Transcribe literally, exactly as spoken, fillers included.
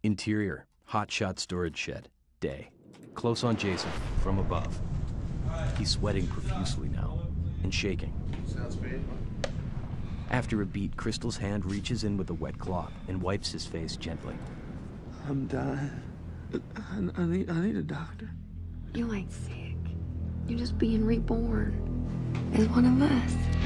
Interior, hotshot storage shed, day. Close on Jason, from above. He's sweating profusely now, and shaking. Sounds painful. After a beat, Crystal's hand reaches in with a wet cloth and wipes his face gently. I'm dying. I, I need, I need a doctor. You ain't sick. You're just being reborn as one of us.